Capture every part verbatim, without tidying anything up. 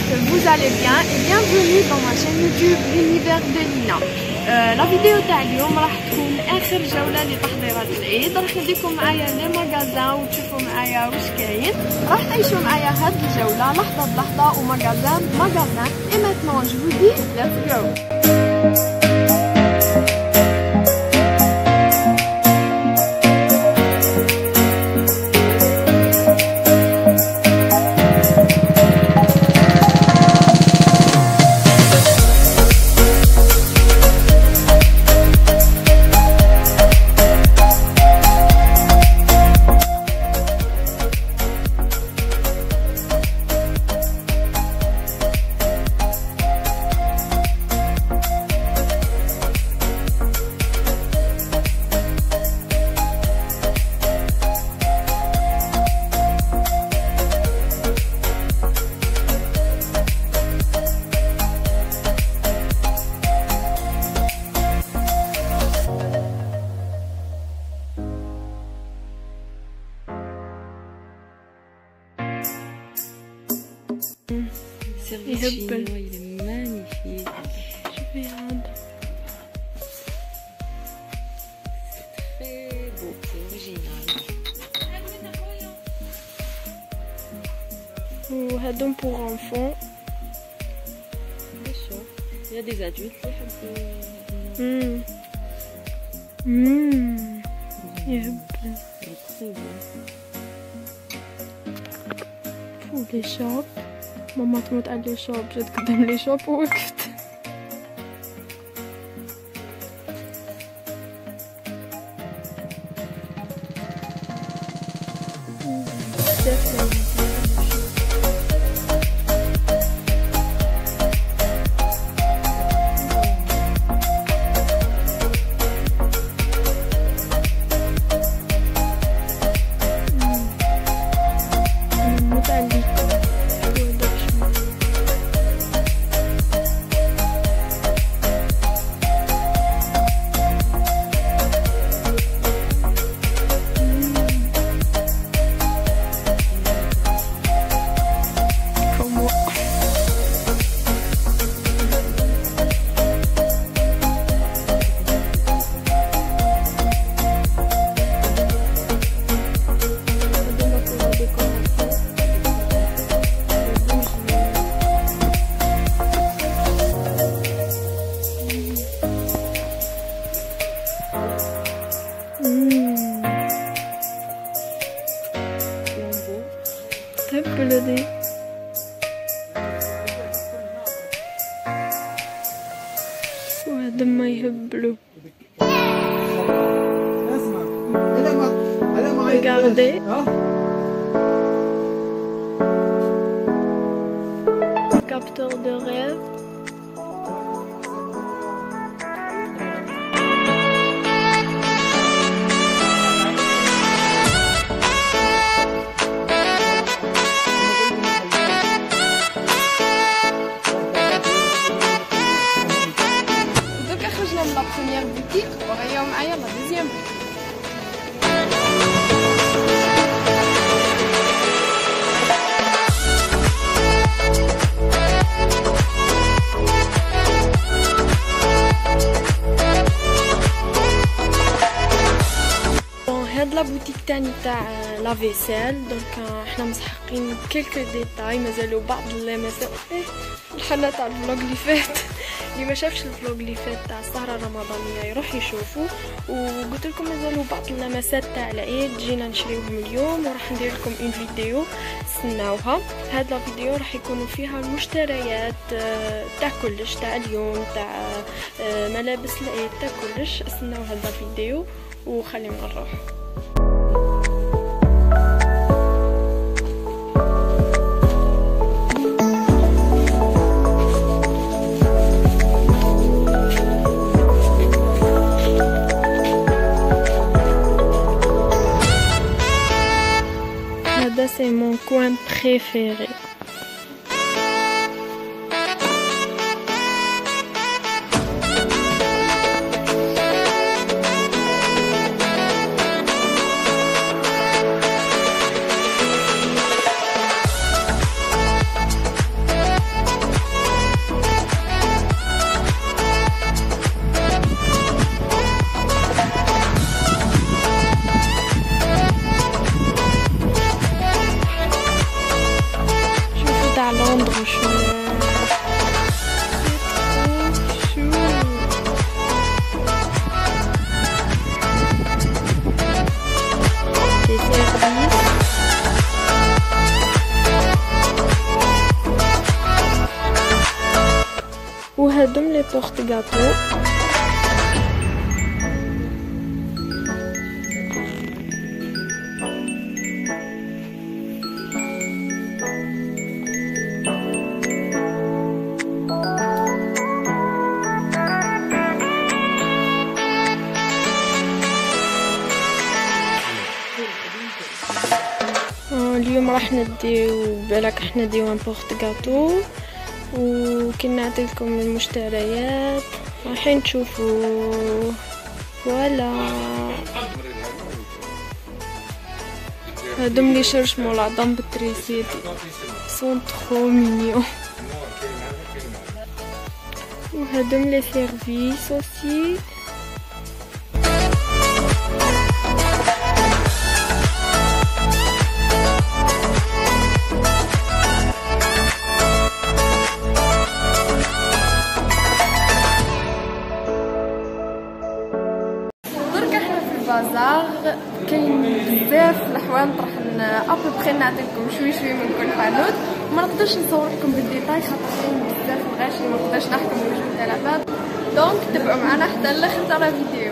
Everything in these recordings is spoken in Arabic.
que vous allez bien et bienvenue dans ma chaîne YouTube l'univers de Lina. آه لا فيديو تاع اليوم راح تكون اخر جوله لتحضيرات العيد. راح نديكم معايا لي ماغازان وتشوفوا معايا واش كاين. راح تعيشوا معايا هاد الجوله لحظه بلحظه وماغازان ماغازان. اي ماتنون جو vous dis let's go. service chinois, il est magnifique. Je regarde. C'est très beau, c'est original. Oh, هادو pour enfants. C'est chaud. Il y a des adultes qui un peu. Hum. Hum. يهبل. C'est très beau. Pour les shops. ماما تموت على لي شوب، جات قدام لي شوب ووقفت. تهبلوا دي وهذا ما يهبلوا. Regardez. Capteur de rêve. La première boutique, ورايا معايا la deuxième. هاد لا بوتيك تاني تاع لا فيسيل. دونك احنا مسحقين كلكو ديتاي، مازالوا بعض اللمسات. ايه الحلة تاع الفلوق اللي فات، اللي ما شافش الفلوق اللي فات تاع السهرة الرمضانية يروح يشوفوا. وقلت لكم مازالوا بعض اللمسات تاع العيد جينا نشريوهم اليوم، وراح ندير لكم اون فيديو استناوها. هاد لا فيديو راح يكونوا فيها المشتريات تاع كلش، تاع اليوم، تاع ملابس العيد، تاع كلش. استناو هاد الفيديو وخلينا نروح. C'est mon coin préféré. وهادم لي بورت غاتو. اليوم راح نديو بالك راح نديو ان بورت غاتو، وكي نعطيلكم المشتريات رايحين تشوفوا. فوالا هادم لي شرشمو العظم بالتريسيتي سون ترو مينيون، وهادم لي سيرفيس اوسي. بازار كاين بزاف الحوانت راح ابوبخي نعطيكم شوي شوي من كل حانوت، ما نقدرش نصور لكم بالديتاي خاطر كاين بزاف الغاشي ما نقدرش نحكم وجه الطلبات. دونك تبعوا معنا حتى الاخر تاع الفيديو.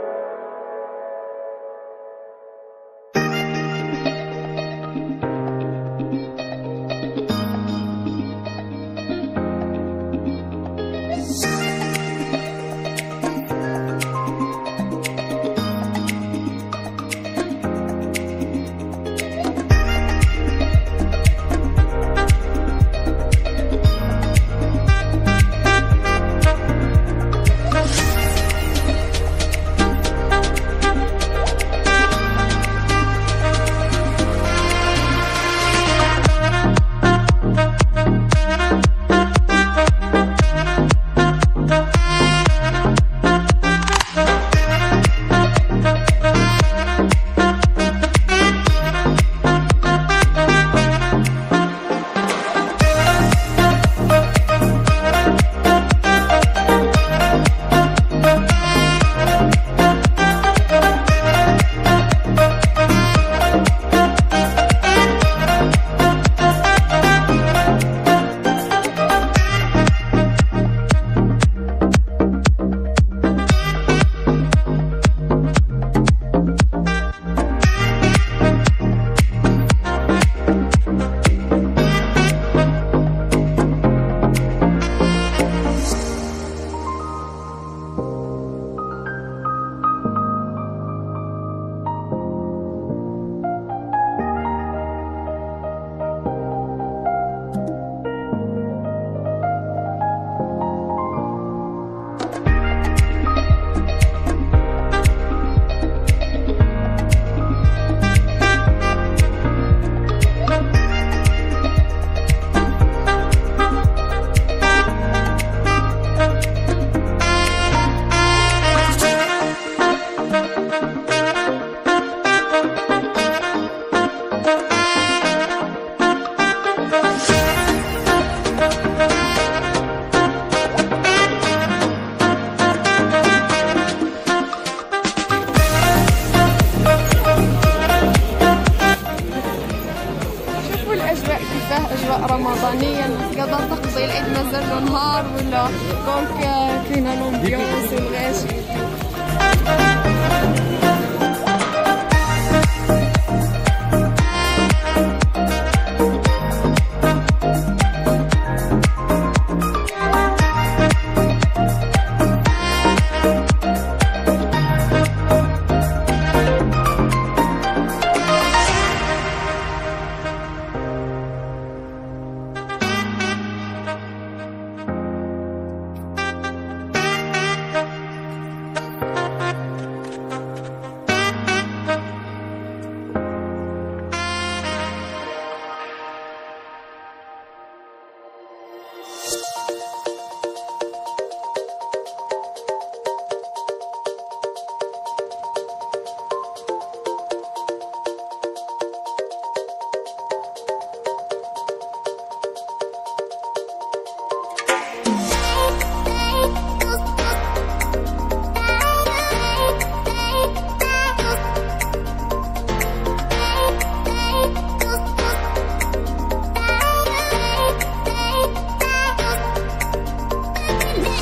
رمضانية الناس قاعدة تقضي العيد مازال له نهار ولا دونك كاينة لومبيونس والغاشي.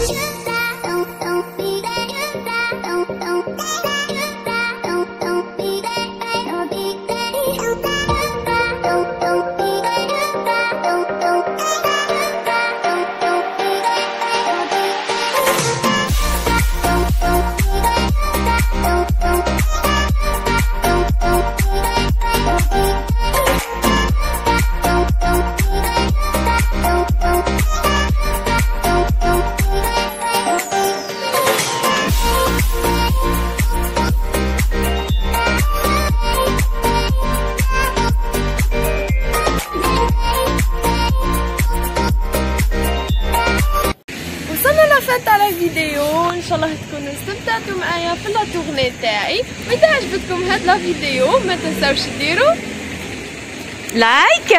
على الفيديو. ان شاء الله تكونوا استمتعتوا معايا في لا تورني تاعي، واذا عجبتكم هاد لا فيديو ما تنساوش ديروا لايك.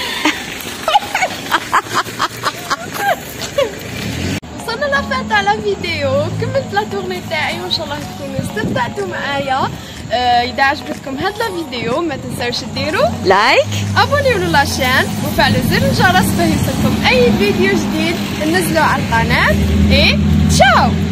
وصلنا لفات تاع لا فيديو، كملت لا تورني تاعي وان شاء الله تكونوا استمتعتوا معايا. آه اذا عجبتكم هاد لا فيديو ما تنساوش ديروا لايك، ابونيو للاشين وفعلوا زر الجرس باش يوصلكم اي فيديو جديد ننزلو على القناه. ايه تشاو.